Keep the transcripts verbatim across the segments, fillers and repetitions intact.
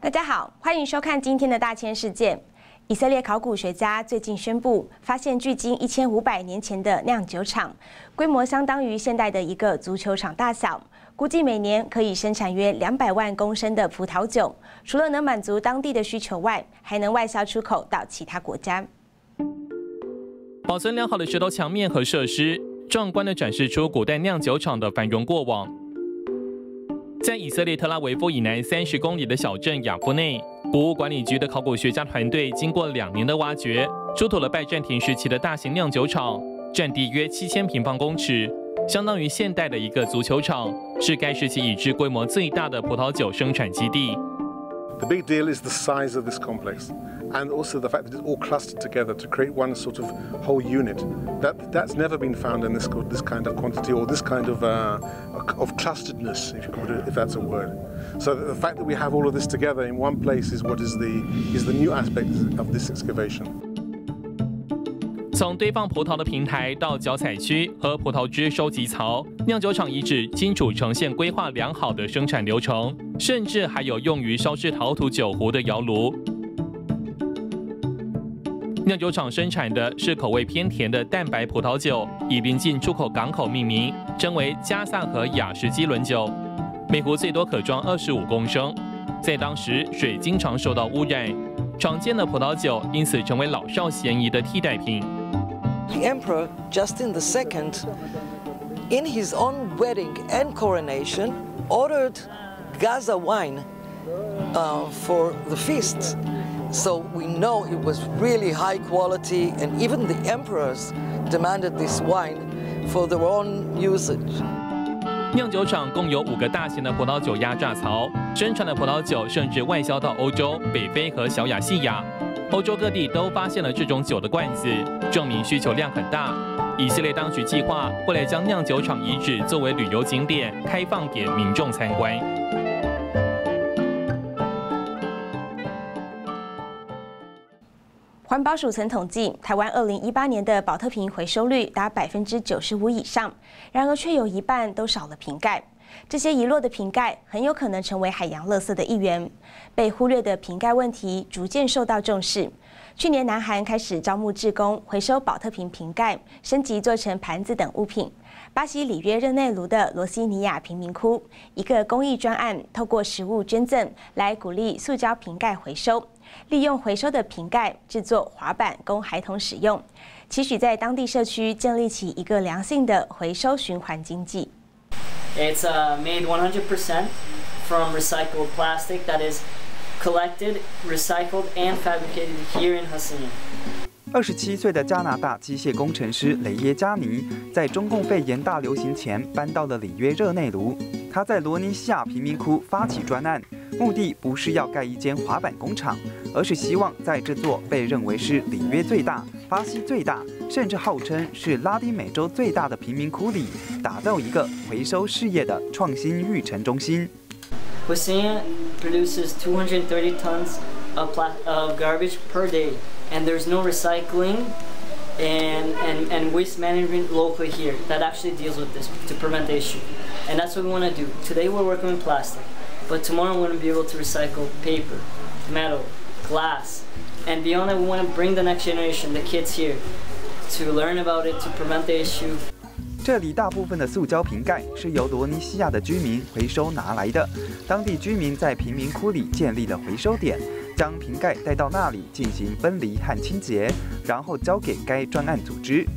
大家好，欢迎收看今天的大千世界。以色列考古学家最近宣布，发现距今一千五百年前的酿酒厂，规模相当于现代的一个足球场大小，估计每年可以生产约两百万公升的葡萄酒。除了能满足当地的需求外，还能外销出口到其他国家。 保存良好的石头墙面和设施，壮观地展示出古代酿酒厂的繁荣过往。在以色列特拉维夫以南三十公里的小镇雅夫内，博物管理局的考古学家团队经过两年的挖掘，出土了拜占庭时期的大型酿酒厂，占地约七千平方公尺，相当于现代的一个足球场，是该时期已知规模最大的葡萄酒生产基地。 The big deal is the size of this complex, and also the fact that it's all clustered together to create one sort of whole unit. That that's never been found in this this kind of quantity or this kind of uh, of clusteredness, if you could, if that's a word. So the fact that we have all of this together in one place is what is the is the new aspect of this excavation. 从堆放葡萄的平台到脚采区和葡萄汁收集槽，酿酒厂遗址清楚呈现规划良好的生产流程，甚至还有用于烧制陶土酒壶的窑炉。酿酒厂生产的是口味偏甜的淡白葡萄酒，以临近出口港口命名，称为加萨和雅什基伦酒，每壶最多可装二十五公升。在当时，水经常受到污染，常见的葡萄酒因此成为老少咸宜的替代品。 The Emperor Justin the Second, in his own wedding and coronation, ordered Gaza wine uh, for the feasts. So we know it was really high quality, and even the emperors demanded this wine for their own usage. 酿酒厂共有五个大型的葡萄酒压榨槽，生产的葡萄酒甚至外销到欧洲、北非和小亚细亚。 欧洲各地都发现了这种酒的罐子，证明需求量很大。以色列当局计划未来将酿酒厂遗址作为旅游景点开放给民众参观。 环保署曾统计，台湾二零一八年的保特瓶回收率达百分之九十五以上，然而却有一半都少了瓶盖。 这些遗落的瓶盖很有可能成为海洋垃圾的一员，被忽略的瓶盖问题逐渐受到重视。去年，南韩开始招募志工回收保特瓶瓶盖，升级做成盘子等物品。巴西里约热内卢的罗西尼亚贫民窟，一个公益专案，透过食物捐赠来鼓励塑胶瓶盖回收，利用回收的瓶盖制作滑板供孩童使用，期许在当地社区建立起一个良性的回收循环经济。 It's uh, made one hundred percent from recycled plastic that is collected, recycled, and fabricated here in Hasina. 二十七岁的加拿大机械工程师雷耶加尼，在中共肺炎大流行前搬到了里约热内卢。他在罗尼西亚贫民窟发起专案，目的不是要盖一间滑板工厂，而是希望在这座被认为是里约最大、巴西最大，甚至号称是拉丁美洲最大的贫民窟里，打造一个回收事业的创新育成中心。 Hasina produces two hundred thirty tons of, pla of garbage per day, and there's no recycling and, and, and waste management locally here that actually deals with this to prevent the issue. And that's what we want to do. Today we're working with plastic, but tomorrow we're going to be able to recycle paper, metal, glass, and beyond that we want to bring the next generation, the kids here, to learn about it, to prevent the issue. 这里大部分的塑胶瓶盖是由罗尼西亚的居民回收拿来的，当地居民在贫民窟里建立了回收点，将瓶盖带到那里进行分离和清洁，然后交给该专案组织。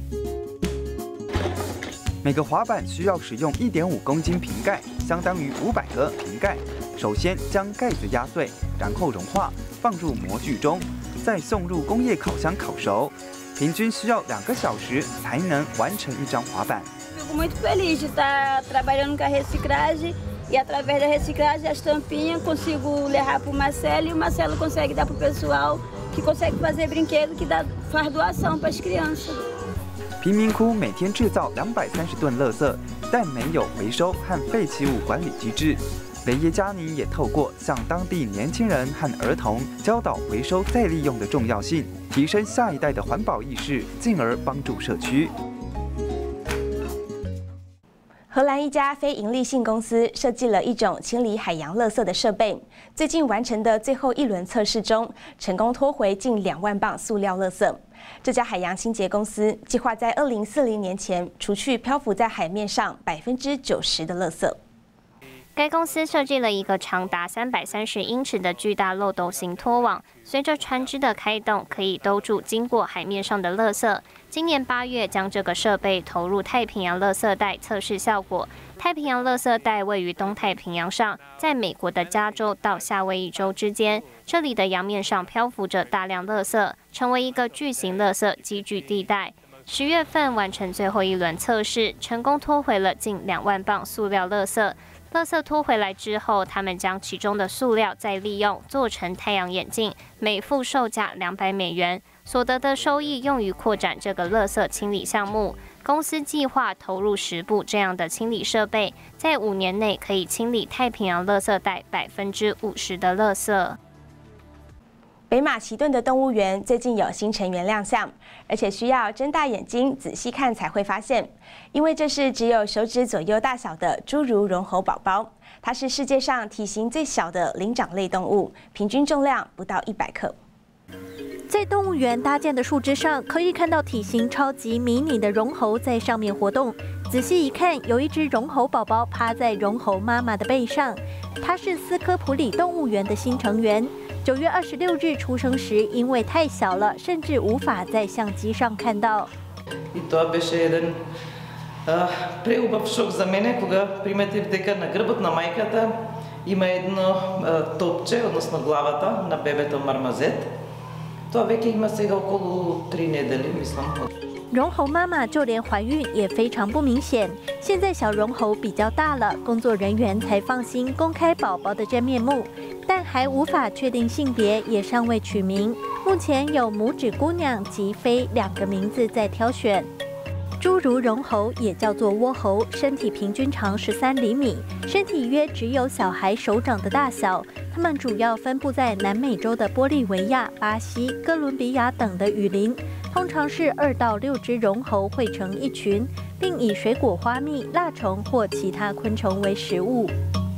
每个滑板需要使用 一点五公斤瓶盖，相当于五百个瓶盖。首先将盖子压碎，然后融化，放入模具中，再送入工业烤箱烤熟。平均需要两个小时才能完成一张滑板。 Fico muito feliz de estar trabalhando com a reciclagem e através da reciclagem as tampinhas consigo levar para o Marcelo e o Marcelo consegue dar para o pessoal que consegue fazer brinquedo que dá, faz doação para as crianças. 贫民窟每天制造两百三十吨垃圾，但没有回收和废弃物管理机制。雷耶加尼也透过向当地年轻人和儿童教导回收再利用的重要性，提升下一代的环保意识，进而帮助社区。 荷兰一家非营利性公司设计了一种清理海洋垃圾的设备，最近完成的最后一轮测试中，成功拖回近两万磅塑料垃圾。这家海洋清洁公司计划在二零四零年前除去漂浮在海面上百分之九十的垃圾。 该公司设计了一个长达三百三十英尺的巨大漏斗型拖网，随着船只的开动，可以兜住经过海面上的垃圾。今年八月，将这个设备投入太平洋垃圾带测试效果。太平洋垃圾带位于东太平洋上，在美国的加州到夏威夷州之间，这里的洋面上漂浮着大量垃圾，成为一个巨型垃圾积聚地带。 十月份完成最后一轮测试，成功拖回了近两万磅塑料垃圾。垃圾拖回来之后，他们将其中的塑料再利用做成太阳眼镜，每副售价两百美元。所得的收益用于扩展这个垃圾清理项目。公司计划投入十部这样的清理设备，在五年内可以清理太平洋垃圾带百分之五十的垃圾。 北马其顿的动物园最近有新成员亮相，而且需要睁大眼睛仔细看才会发现，因为这是只有手指左右大小的侏儒绒猴宝宝。它是世界上体型最小的灵长类动物，平均重量不到一百克。 在动物园搭建的树枝上，可以看到体型超级迷你的绒猴在上面活动。仔细一看，有一只绒猴宝宝趴在绒猴妈妈的背上，它是斯科普里动物园的新成员。 九月二十六日出生时，因为太小了，甚至无法在相机上看到。 И това беше един преубав шок за мене, кога приметих дека на гръбът на майката има едно топче, односно главата на бебето мармазет. Това веќе има сега около три недели, мислам. 绒猴妈妈就连怀孕也非常不明显。现在小绒猴比较大了，工作人员才放心公开宝宝的真面目，但还无法确定性别，也尚未取名。目前有拇指姑娘及飞两个名字在挑选。侏儒绒猴也叫做蜗猴，身体平均长十三厘米，身体约只有小孩手掌的大小。它们主要分布在南美洲的玻利维亚、巴西、哥伦比亚等的雨林。 通常是二到六只绒猴汇成一群，并以水果、花蜜、蜡虫或其他昆虫为食物。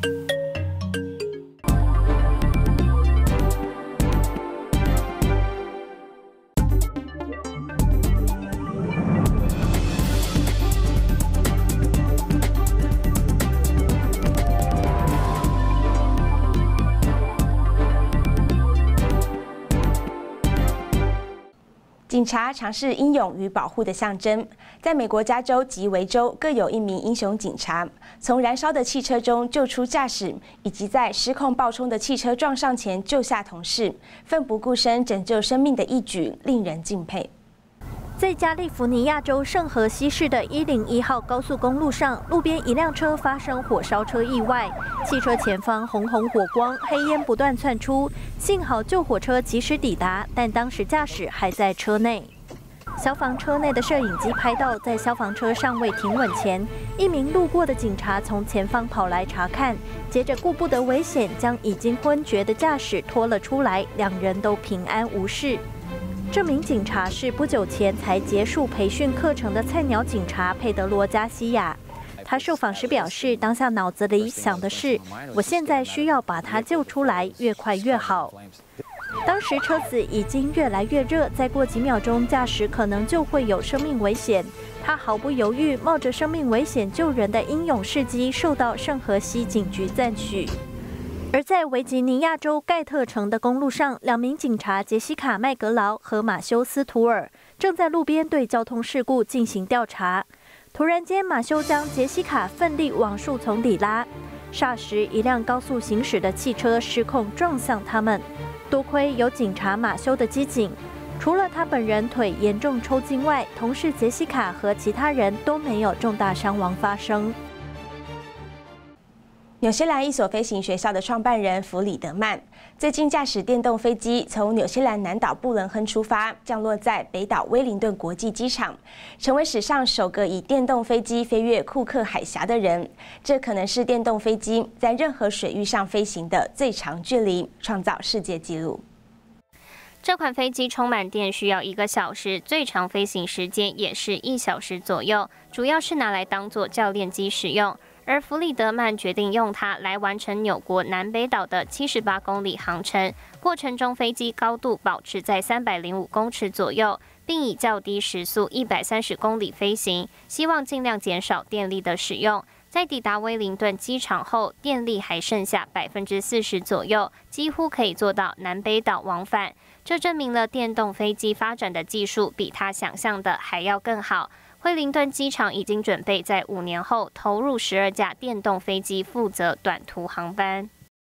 警察常是英勇与保护的象征。在美国加州及维州各有一名英雄警察，从燃烧的汽车中救出驾驶，以及在失控爆冲的汽车撞上前救下同事，奋不顾身拯救生命的一举令人敬佩。 在加利福尼亚州圣荷西市的一零一号高速公路上，路边一辆车发生火烧车意外，汽车前方红红火光，黑烟不断窜出。幸好救火车及时抵达，但当时驾驶还在车内。消防车内的摄影机拍到，在消防车尚未停稳前，一名路过的警察从前方跑来查看，接着顾不得危险，将已经昏厥的驾驶拖了出来，两人都平安无事。 这名警察是不久前才结束培训课程的菜鸟警察佩德罗·加西亚。他受访时表示，当下脑子里想的是，我现在需要把他救出来，越快越好。当时车子已经越来越热，再过几秒钟，驾驶可能就会有生命危险。他毫不犹豫，冒着生命危险救人的英勇事迹，受到圣荷西警局赞许。 而在维吉尼亚州盖特城的公路上，两名警察杰西卡·麦格劳和马修斯·图尔正在路边对交通事故进行调查。突然间，马修将杰西卡奋力往树丛里拉，霎时，一辆高速行驶的汽车失控撞向他们。多亏有警察马修的机警，除了他本人腿严重抽筋外，同事杰西卡和其他人都没有重大伤亡发生。 纽西兰一所飞行学校的创办人弗里德曼，最近驾驶电动飞机从纽西兰南岛布伦亨出发，降落在北岛威灵顿国际机场，成为史上首个以电动飞机飞越库克海峡的人。这可能是电动飞机在任何水域上飞行的最长距离，创造世界纪录。 这款飞机充满电需要一个小时，最长飞行时间也是一小时左右，主要是拿来当作教练机使用。而弗里德曼决定用它来完成纽国南北岛的七十八公里航程，过程中飞机高度保持在三百零五公尺左右，并以较低时速一百三十公里飞行，希望尽量减少电力的使用。在抵达威灵顿机场后，电力还剩下百分之四十左右，几乎可以做到南北岛往返。这证明了电动飞机发展的技术比他想象的还要更好。惠灵顿机场已经准备在五年后投入十二架电动飞机，负责短途航班。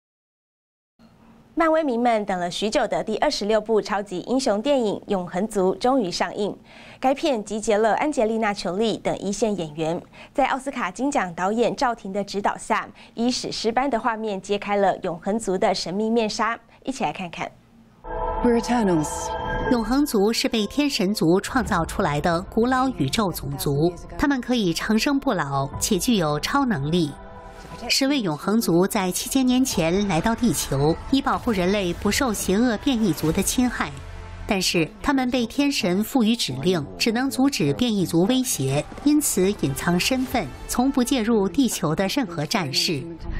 漫威迷们等了许久的第二十六部超级英雄电影《永恒族》终于上映。该片集结了安吉丽娜·裘丽等一线演员，在奥斯卡金奖导演赵婷的指导下，以史诗般的画面揭开了永恒族的神秘面纱。一起来看看。 We're Eternals. 永恒族是被天神族创造出来的古老宇宙种族，他们可以长生不老，且具有超能力。十位永恒族在七千年前来到地球，以保护人类不受邪恶变异族的侵害。但是他们被天神赋予指令，只能阻止变异族威胁，因此隐藏身份，从不介入地球的任何战事。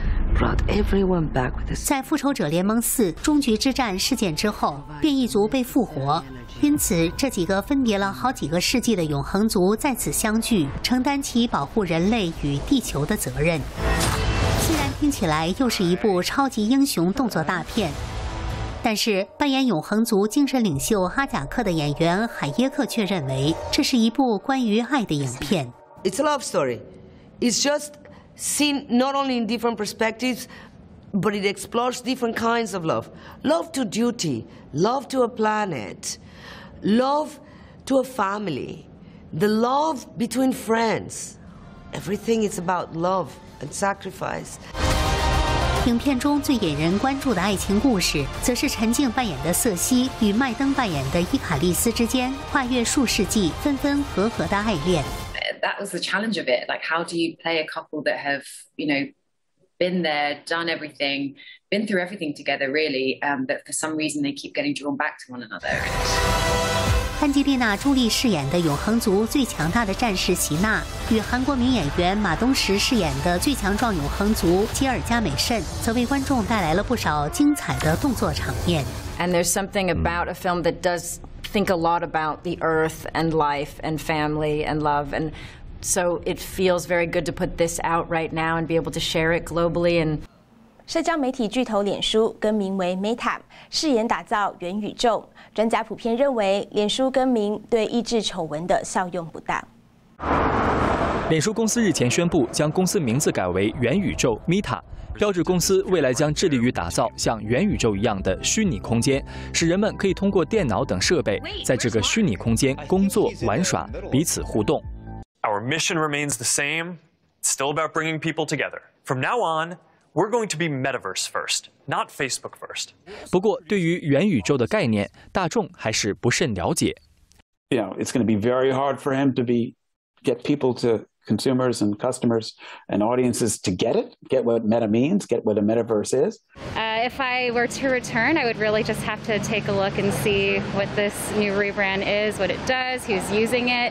在复仇者联盟四终局之战事件之后，变异族被复活，因此这几个分别了好几个世纪的永恒族再次相聚，承担起保护人类与地球的责任。虽然听起来又是一部超级英雄动作大片，但是扮演永恒族精神领袖哈贾克的演员海耶克却认为，这是一部关于爱的影片。 It's a love story. It's just seen not only in different perspectives, but it explores different kinds of love. Love to duty, love to a planet, love to a family, the love between friends. Everything is about love and sacrifice. 影片中最引人关注的爱情故事，则是陈静扮演的瑟西与麦登扮演的伊卡利斯之间跨越数世纪、分分合合的爱恋。 That was the challenge of it. Like, how do you play a couple that have, you know, been there, done everything, been through everything together, really, um, but for some reason they keep getting drawn back to one another. 安吉丽娜·朱莉饰演的永恒族最强大的战士席娜，与韩国名演员马东石饰演的最强壮永恒族吉尔加美慎，则为观众带来了不少精彩的动作场面。 And there's something about a film that does think a lot about the earth and life and family and love, and so it feels very good to put this out right now and be able to share it globally. And 社交媒体巨头脸书更名为 Meta， 誓言打造元宇宙。专家普遍认为，脸书更名对抑制丑闻的效用不大。 脸书公司日前宣布，将公司名字改为元宇宙 Meta， 标志公司未来将致力于打造像元宇宙一样的虚拟空间，使人们可以通过电脑等设备，在这个虚拟空间工作、玩耍、彼此互动。 Our mission remains the same. It's still about bringing people together. From now on, we're going to be metaverse first, not Facebook first. 不过，对于元宇宙的概念，大众还是不甚了解。 You know, it's going to be very hard for him to be get people to consumers and customers and audiences to get it, get what meta means, get what a metaverse is. Uh, if I were to return, I would really just have to take a look and see what this new rebrand is, what it does, who's using it,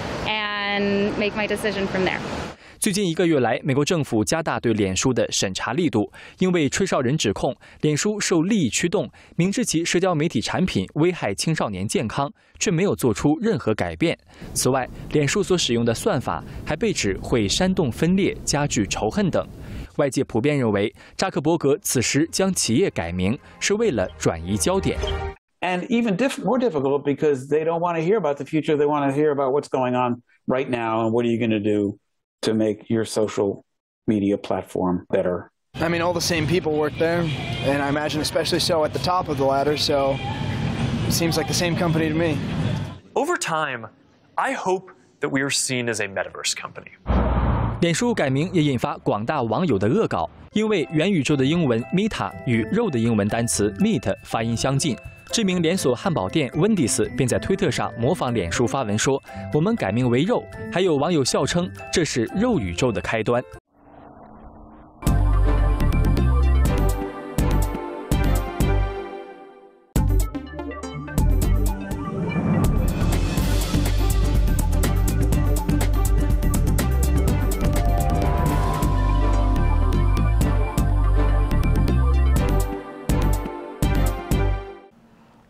and make my decision from there. 最近一个月来，美国政府加大对脸书的审查力度，因为吹哨人指控脸书受利益驱动，明知其社交媒体产品危害青少年健康，却没有做出任何改变。此外，脸书所使用的算法还被指会煽动分裂、加剧仇恨等。外界普遍认为，扎克伯格此时将企业改名是为了转移焦点。 And even diff more difficult because they don't want to hear about the future. They want to hear about what's going on right now and what are you going to do to make your social media platform better. I mean, all the same people work there, and I imagine especially so at the top of the ladder, so it seems like the same company to me. Over time, I hope that we are seen as a metaverse company. 脸书改名也引发广大网友的恶搞，因为元宇宙的英文 Meta 与肉的英文单词 meat 发音相近。知名连锁汉堡店温迪斯便在推特上模仿脸书发文说：“我们改名为肉。”还有网友笑称这是肉宇宙的开端。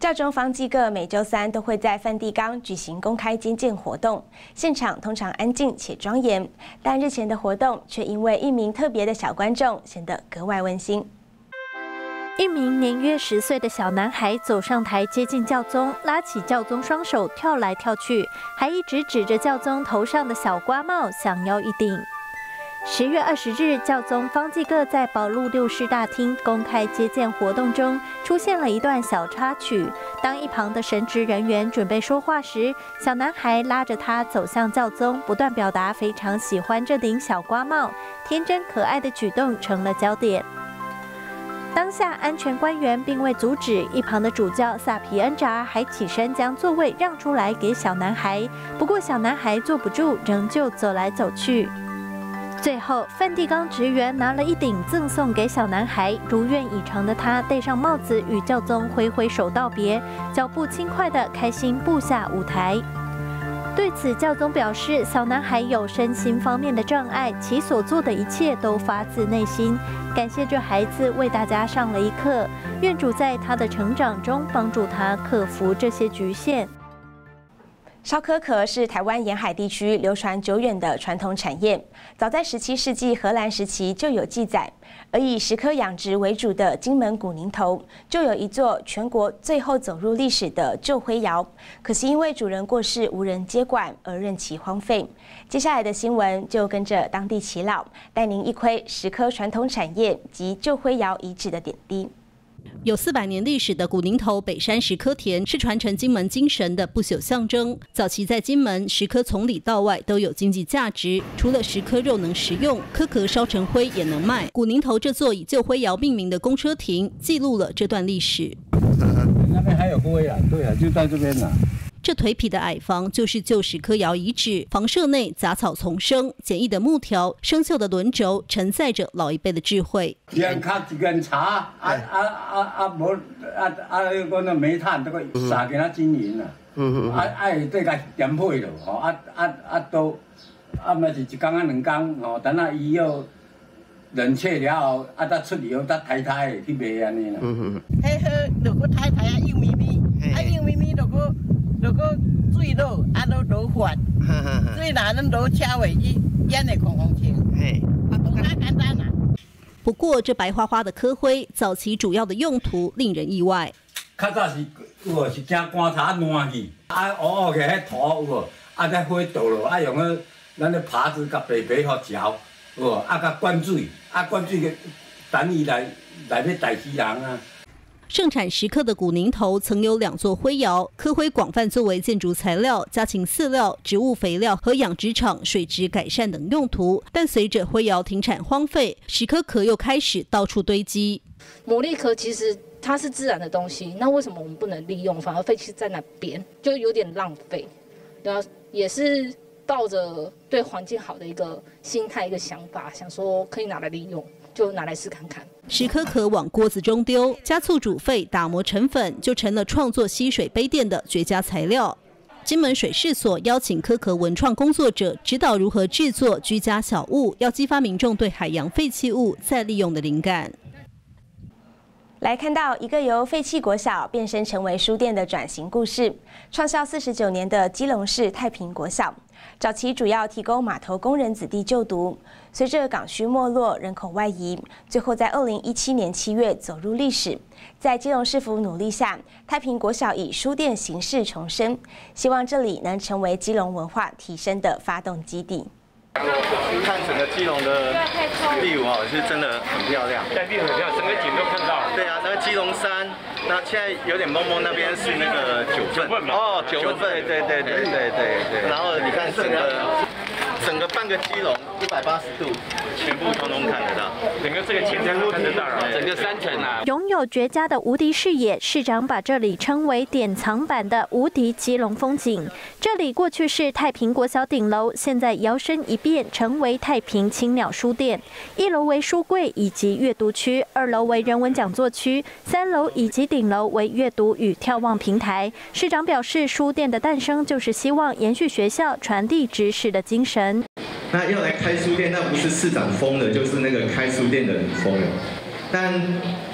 教宗方济各每周三都会在梵蒂冈举行公开接见活动，现场通常安静且庄严，但日前的活动却因为一名特别的小观众显得格外温馨。 一名年约十岁的小男孩走上台接近教宗，拉起教宗双手跳来跳去，还一直指着教宗头上的小瓜帽想要一顶。十月二十日，教宗方济各在保禄六世大厅公开接见活动中，出现了一段小插曲。当一旁的神职人员准备说话时，小男孩拉着他走向教宗，不断表达非常喜欢这顶小瓜帽，天真可爱的举动成了焦点。当下安全官员并未阻止，一旁的主教萨皮恩扎还起身将座位让出来给小男孩，不过小男孩坐不住，仍旧走来走去。最后，梵蒂冈职员拿了一顶赠送给小男孩，如愿以偿的他戴上帽子，与教宗挥挥手道别，脚步轻快地开心步下舞台。对此，教宗表示，小男孩有身心方面的障碍，其所做的一切都发自内心，感谢这孩子为大家上了一课，愿主在他的成长中帮助他克服这些局限。 烧壳壳是台湾沿海地区流传久远的传统产业，早在十七世纪荷兰时期就有记载。而以石刻养殖为主的金门古宁头，就有一座全国最后走入历史的旧灰窑，可惜因为主人过世无人接管而任其荒废。接下来的新闻就跟着当地耆老，带您一窥石刻传统产业及旧灰窑遗址的点滴。 有四百年历史的古宁头北山石刻田是传承金门精神的不朽象征。早期在金门，石刻从里到外都有经济价值，除了石刻肉能食用，壳壳烧成灰也能卖。古宁头这座以旧灰窑命名的公车亭，记录了这段历史。 那边还有灰啊，对啊，就在这边呢。 这颓圮的矮房就是旧石刻窑遗址，房舍内杂草丛生，简易的木条、生锈的轮轴，承载着老一辈的智慧。 两卡一根茶，啊啊啊啊，无啊啊，迄个那煤炭，这个三件啊金银啊，啊啊，这个点配咯，吼，啊啊啊都，啊嘛是一工啊两工，吼，等下伊要冷却了后，啊再出油，再抬抬的去卖安尼啦。 迄好，如果抬抬啊幼咪咪，啊幼咪咪如果。如果水落，啊，都落发，水哪能落车位去淹的空空清，嘿，啊，不太简单啦。 不过这白花花的刻灰，早期主要的用途令人意外。 较早是有无是惊棺材烂去，啊，乌乌个迄土有无，啊，再灰倒落，啊，用个咱的耙子甲白白互嚼，有无，啊，甲灌水，啊，灌水个等伊来来要代志人啊。 盛产石刻的古宁头曾有两座灰窑，刻灰广泛作为建筑材料、家禽饲料、植物肥料和养殖场水质改善等用途。但随着灰窑停产荒废，石刻壳又开始到处堆积。 牡蛎壳其实它是自然的东西，那为什么我们不能利用，反而废弃在那边，就有点浪费。然后也是抱着对环境好的一个心态、一个想法，想说可以拿来利用。就拿来试看看。 石刻壳往锅子中丢，加醋煮沸，打磨成粉，就成了创作吸水杯垫的绝佳材料。金门水事所邀请科壳文创工作者指导如何制作居家小物，要激发民众对海洋废弃物再利用的灵感。 来看到一个由废弃国小变身成为书店的转型故事。创校四十九年的基隆市太平国小，早期主要提供码头工人子弟就读，随着港区没落，人口外移，最后在二零一七年七月走入历史。在基隆市府努力下，太平国小以书店形式重生，希望这里能成为基隆文化提升的发动基地。 看整个基隆的壁舞哦，是真的很漂亮。 在壁舞很漂亮，整个景都看到。 对啊，那个基隆山，那现在有点蒙蒙，那边是那个九份嘛。哦，九份，对对对对对对对。然后你看整个整个半个基隆一百八十度，全部通通看得到。 整个这个前山都看得到，整个山城啊。 拥有绝佳的无敌视野，市长把这里称为典藏版的无敌基隆风景。这里过去是太平国小顶楼，现在摇身一变成为太平青鸟书店。一楼为书柜以及阅读区，二楼为人文讲座区，三楼以及顶楼为阅读与眺望平台。市长表示，书店的诞生就是希望延续学校传递知识的精神。 那要来开书店，那不是市长疯了，就是那个开书店的人疯了。但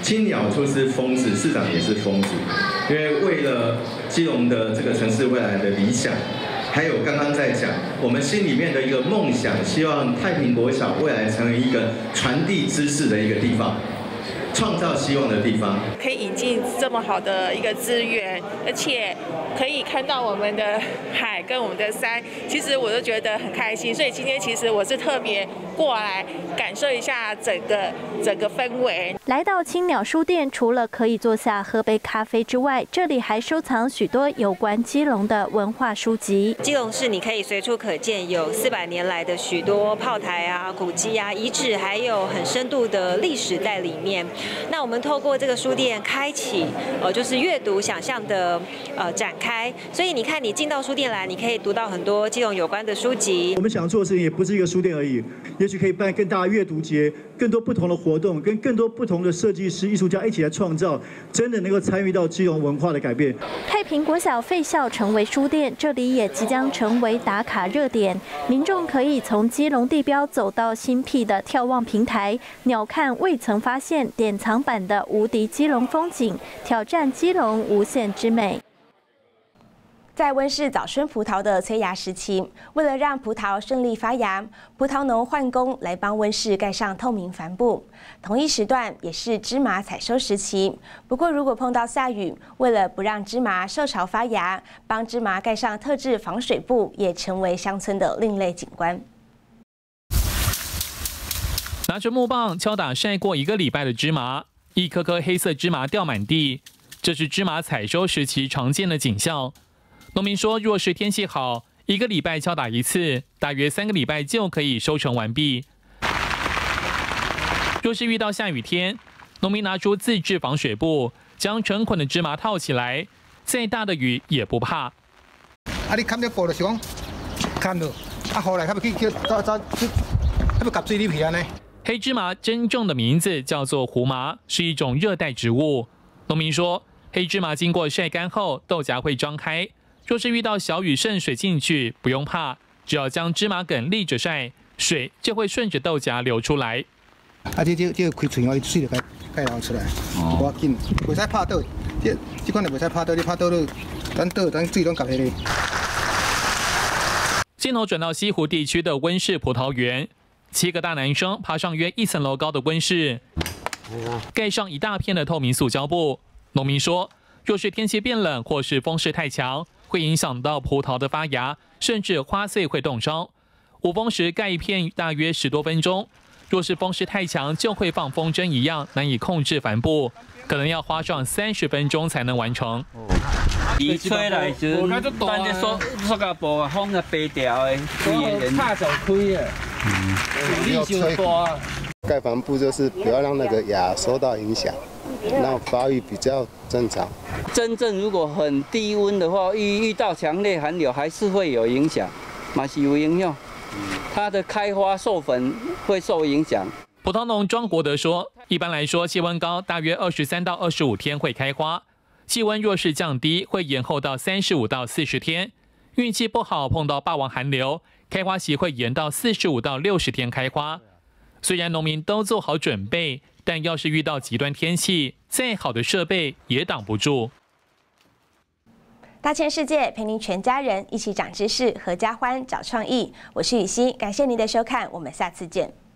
青鸟就是疯子，市长也是疯子，因为为了基隆的这个城市未来的理想，还有刚刚在讲我们心里面的一个梦想，希望太平国小未来成为一个传递知识的一个地方。 创造希望的地方， 可以引进这么好的一个资源，而且可以看到我们的海跟我们的山，其实我都觉得很开心。所以今天其实我是特别过来感受一下整个整个氛围。 来到青鸟书店，除了可以坐下喝杯咖啡之外，这里还收藏许多有关基隆的文化书籍。 基隆市你可以随处可见有四百年来的许多炮台啊、古迹啊、遗址，还有很深度的历史在里面。 那我们透过这个书店开启，呃，就是阅读想象的呃展开。所以你看，你进到书店来，你可以读到很多基隆有关的书籍。 我们想做的事情也不是一个书店而已，也许可以办更大的阅读节，更多不同的活动，跟更多不同的设计师、艺术家一起来创造，真的能够参与到基隆文化的改变。 太平国小废校成为书店，这里也即将成为打卡热点。民众可以从基隆地标走到新辟的眺望平台，鸟瞰未曾发现典藏版的无敌基隆风景，挑战基隆无限之美。 在温室早春葡萄的催芽时期，为了让葡萄顺利发芽，葡萄农换工来帮温室盖上透明帆布。同一时段也是芝麻采收时期，不过如果碰到下雨，为了不让芝麻受潮发芽，帮芝麻盖上特制防水布，也成为乡村的另类景观。 拿着木棒敲打晒过一个礼拜的芝麻，一颗颗黑色芝麻掉满地，这是芝麻采收时期常见的景象。农民说，若是天气好，一个礼拜敲打一次，大约三个礼拜就可以收成完毕。若是遇到下雨天，农民拿出自制防水布，将成捆的芝麻套起来，再大的雨也不怕。 啊，你砍了布就是讲砍了，啊，后来他们去去找找，他们夹水里皮安尼。 黑芝麻真正的名字叫做胡麻，是一种热带植物。农民说，黑芝麻经过晒干后，豆荚会张开。若是遇到小雨渗水进去，不用怕，只要将芝麻梗立着晒，水就会顺着豆荚流出来。 啊，这这这开水哦，水就该该流出来，无要紧，袂使拍倒。这这款就袂使拍倒，你拍倒了，咱倒咱水拢夹起来。 镜头转到西湖地区的温室葡萄园。 七个大男生爬上约一层楼高的温室，盖上一大片的透明塑胶布。农民说，若是天气变冷或是风势太强，会影响到葡萄的发芽，甚至花穗会冻伤。捂风时盖一片大约十多分钟，若是风势太强，就会放风筝一样难以控制帆布，可能要花上三十分钟才能完成。 伊吹来时，咱这塑塑胶布啊，风啊飞掉的，规个拍手开啊。 嗯，要吹盖帆布就是不要让那个芽受到影响，让发育比较正常。 真正如果很低温的话，遇遇到强烈寒流还是会有影响，嘛是有影响。它的开花授粉会受影响。 葡萄农庄国德说，一般来说气温高，大约二十三到二十五天会开花；气温若是降低，会延后到三十五到四十天。运气不好碰到霸王寒流。 开花期会延到四十五到六十天开花。虽然农民都做好准备，但要是遇到极端天气，再好的设备也挡不住。 大千世界陪您全家人一起长知识、合家欢、找创意。我是雨欣，感谢您的收看，我们下次见。